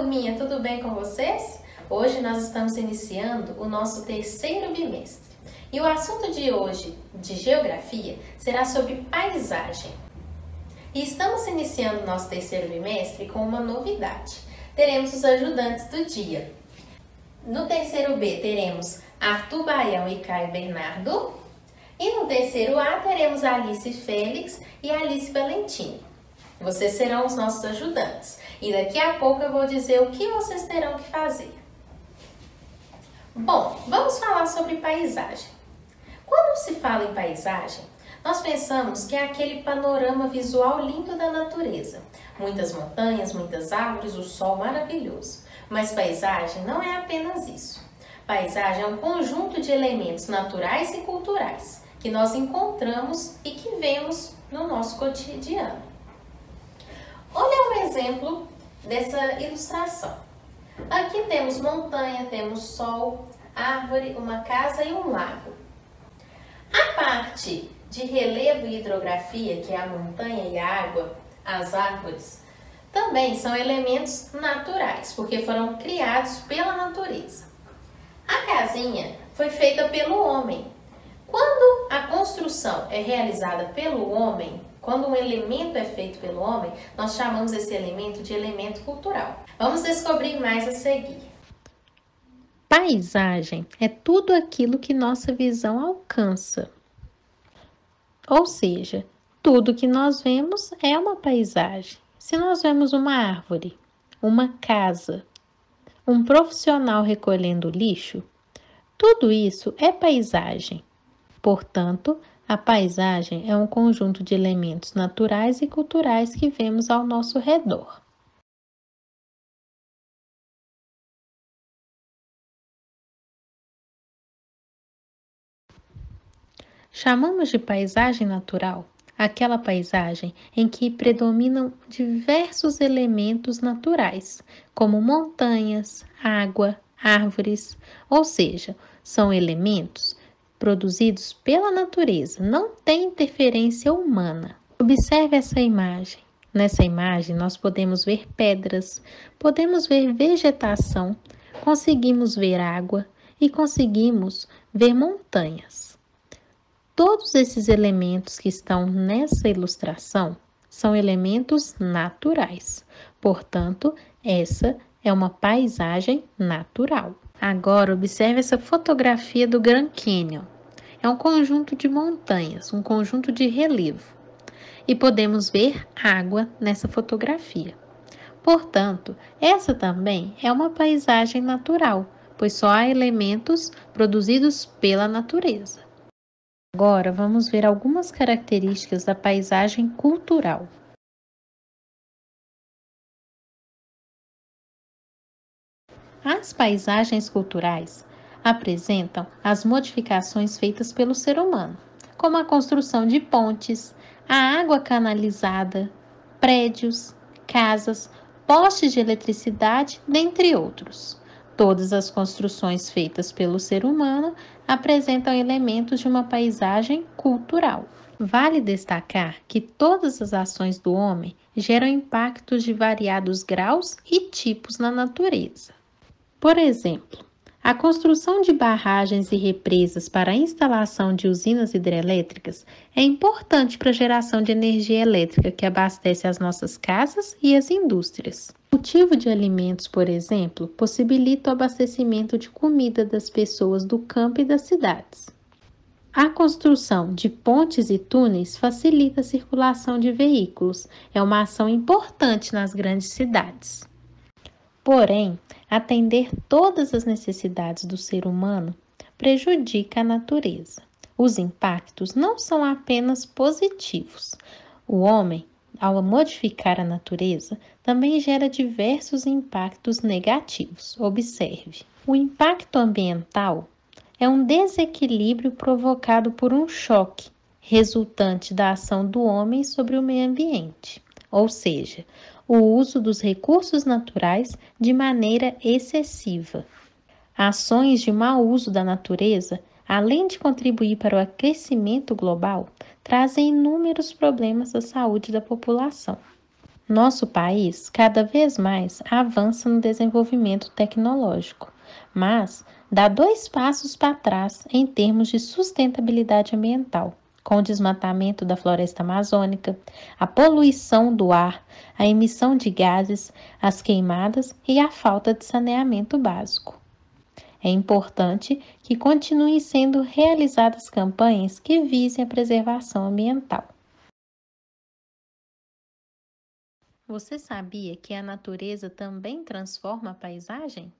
turminha, tudo bem com vocês? Hoje nós estamos iniciando o nosso terceiro bimestre. E o assunto de hoje, de geografia, será sobre paisagem. E estamos iniciando o nosso terceiro bimestre com uma novidade. Teremos os ajudantes do dia. No terceiro B teremos Arthur Baião e Caio Bernardo. E no terceiro A teremos Alice Félix e Alice Valentini. Vocês serão os nossos ajudantes. E daqui a pouco eu vou dizer o que vocês terão que fazer. Bom, vamos falar sobre paisagem. Quando se fala em paisagem, nós pensamos que é aquele panorama visual lindo da natureza. Muitas montanhas, muitas árvores, o sol maravilhoso. Mas paisagem não é apenas isso. Paisagem é um conjunto de elementos naturais e culturais que nós encontramos e que vemos no nosso cotidiano. Olha um exemplo dessa ilustração. Aqui temos montanha, temos sol, árvore, uma casa e um lago. A parte de relevo e hidrografia, que é a montanha e a água, as árvores, também são elementos naturais, porque foram criados pela natureza. A casinha foi feita pelo homem. Quando a construção é realizada pelo homem, quando um elemento é feito pelo homem, nós chamamos esse elemento de elemento cultural. Vamos descobrir mais a seguir. Paisagem é tudo aquilo que nossa visão alcança. Ou seja, tudo que nós vemos é uma paisagem. Se nós vemos uma árvore, uma casa, um profissional recolhendo lixo, tudo isso é paisagem. Portanto, a paisagem é um conjunto de elementos naturais e culturais que vemos ao nosso redor. Chamamos de paisagem natural aquela paisagem em que predominam diversos elementos naturais, como montanhas, água, árvores, ou seja, são elementos produzidos pela natureza, não tem interferência humana. Observe essa imagem. Nessa imagem, nós podemos ver pedras, podemos ver vegetação, conseguimos ver água e conseguimos ver montanhas. Todos esses elementos que estão nessa ilustração são elementos naturais. Portanto, essa é uma paisagem natural. Agora, observe essa fotografia do Grand Canyon. É um conjunto de montanhas, um conjunto de relevo. E podemos ver água nessa fotografia. Portanto, essa também é uma paisagem natural, pois só há elementos produzidos pela natureza. Agora, vamos ver algumas características da paisagem cultural. As paisagens culturais apresentam as modificações feitas pelo ser humano, como a construção de pontes, a água canalizada, prédios, casas, postes de eletricidade, dentre outros. Todas as construções feitas pelo ser humano apresentam elementos de uma paisagem cultural. Vale destacar que todas as ações do homem geram impactos de variados graus e tipos na natureza. Por exemplo, a construção de barragens e represas para a instalação de usinas hidrelétricas é importante para a geração de energia elétrica que abastece as nossas casas e as indústrias. O cultivo de alimentos, por exemplo, possibilita o abastecimento de comida das pessoas do campo e das cidades. A construção de pontes e túneis facilita a circulação de veículos. É uma ação importante nas grandes cidades. Porém, atender todas as necessidades do ser humano prejudica a natureza. Os impactos não são apenas positivos. O homem, ao modificar a natureza, também gera diversos impactos negativos. Observe. O impacto ambiental é um desequilíbrio provocado por um choque resultante da ação do homem sobre o meio ambiente, ou seja, o uso dos recursos naturais de maneira excessiva. Ações de mau uso da natureza, além de contribuir para o aquecimento global, trazem inúmeros problemas à saúde da população. Nosso país cada vez mais avança no desenvolvimento tecnológico, mas dá 2 passos para trás em termos de sustentabilidade ambiental, com o desmatamento da floresta amazônica, a poluição do ar, a emissão de gases, as queimadas e a falta de saneamento básico. É importante que continuem sendo realizadas campanhas que visem a preservação ambiental. Você sabia que a natureza também transforma a paisagem?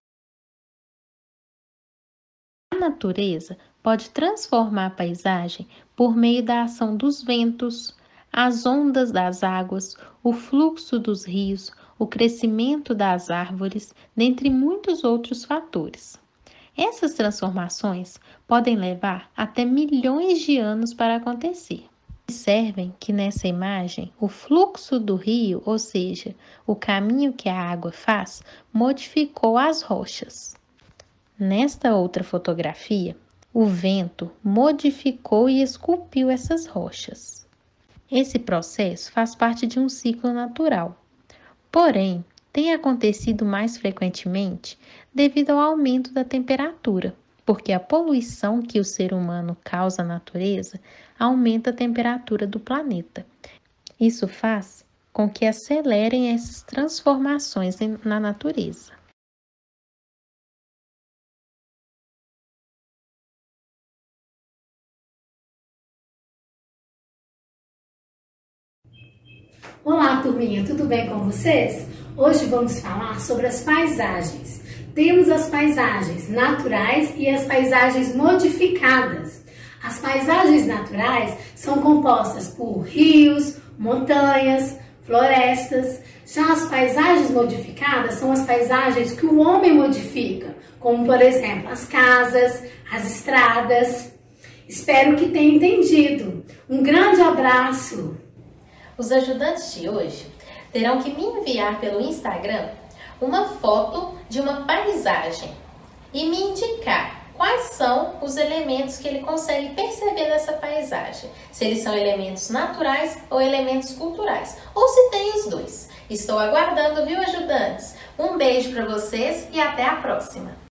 A natureza pode transformar a paisagem por meio da ação dos ventos, as ondas das águas, o fluxo dos rios, o crescimento das árvores, dentre muitos outros fatores. Essas transformações podem levar até milhões de anos para acontecer. Observem que nessa imagem, o fluxo do rio, ou seja, o caminho que a água faz, modificou as rochas. Nesta outra fotografia, o vento modificou e esculpiu essas rochas. Esse processo faz parte de um ciclo natural. Porém, tem acontecido mais frequentemente devido ao aumento da temperatura, porque a poluição que o ser humano causa à natureza aumenta a temperatura do planeta. Isso faz com que acelerem essas transformações na natureza. Olá, turminha, tudo bem com vocês? Hoje vamos falar sobre as paisagens. Temos as paisagens naturais e as paisagens modificadas. As paisagens naturais são compostas por rios, montanhas, florestas. Já as paisagens modificadas são as paisagens que o homem modifica, como por exemplo as casas, as estradas. Espero que tenha entendido. Um grande abraço! Os ajudantes de hoje terão que me enviar pelo Instagram uma foto de uma paisagem e me indicar quais são os elementos que ele consegue perceber nessa paisagem. Se eles são elementos naturais ou elementos culturais, ou se tem os dois. Estou aguardando, viu, ajudantes? Um beijo para vocês e até a próxima!